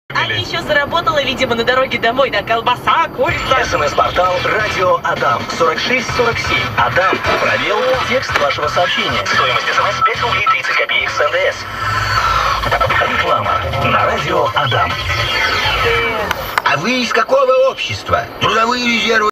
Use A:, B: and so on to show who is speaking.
A: Аня еще заработала, видимо, на дороге домой, да, колбаса, курица.
B: СМС-портал «Радио Адам» 4647. Адам, пробел, текст вашего сообщения. Стоимость СМС 5 рублей 30 копеек с НДС. Реклама на «Радио Адам».
C: А вы из какого общества? Трудовые резервы.